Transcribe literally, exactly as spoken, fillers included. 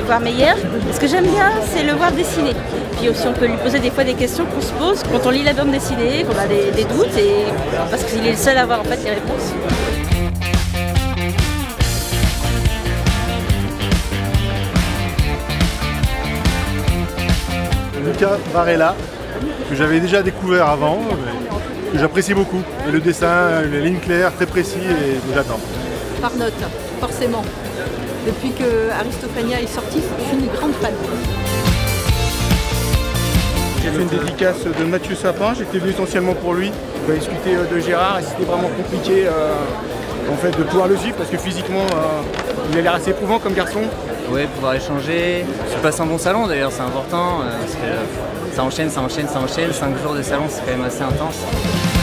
voir meilleur. Ce que j'aime bien, c'est le voir dessiner. Puis aussi, on peut lui poser des fois des questions qu'on se pose quand on lit la bande dessinée, qu'on a des, des doutes, et parce qu'il est le seul à avoir en fait les réponses. Luca Varela, que j'avais déjà découvert avant, que j'apprécie beaucoup. Et le dessin, les lignes claires, très précis, et j'attends. Par note, forcément. Depuis que Aristophania est sorti, je suis une grande fan. J'ai fait une dédicace de Mathieu Sapin, j'étais venu essentiellement pour lui. On va discuter de Gérard et c'était vraiment compliqué euh, en fait, de pouvoir le suivre parce que physiquement euh, il a l'air assez éprouvant comme garçon. Oui, pouvoir échanger. Je passe un bon salon d'ailleurs, c'est important. Euh, parce que ça enchaîne, ça enchaîne, ça enchaîne. Cinq jours de salon, c'est quand même assez intense.